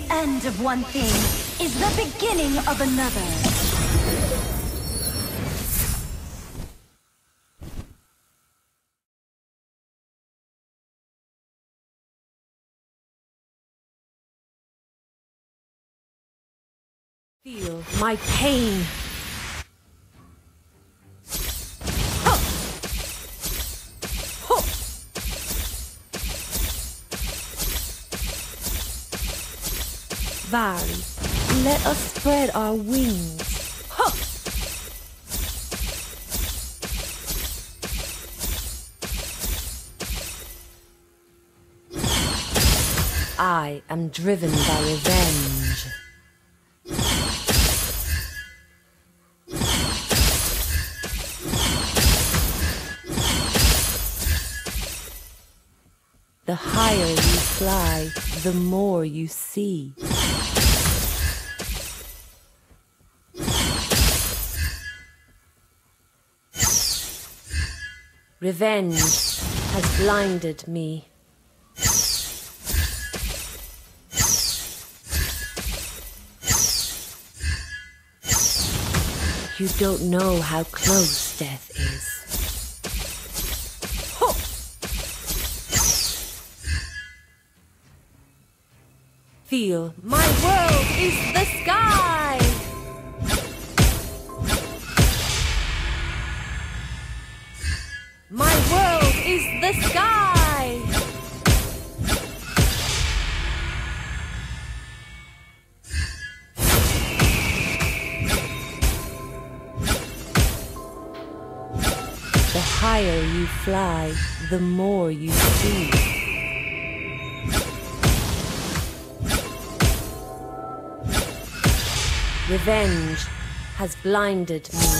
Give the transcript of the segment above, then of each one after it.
end of one thing is the beginning of another. Feel my pain. Vary, let us spread our wings. I am driven by revenge. The higher you fly, the more you see. Revenge has blinded me. You don't know how close death is. Feel my world is the sky. My world is the sky. The higher you fly, the more you see. Revenge has blinded me.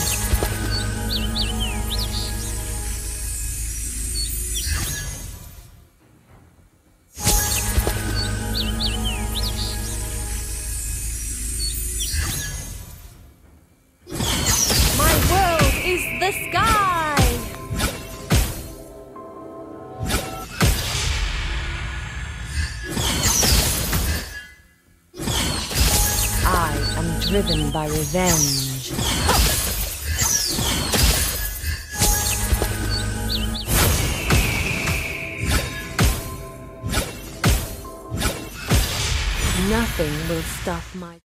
My world is the sky. I am driven by revenge. Nothing will stop my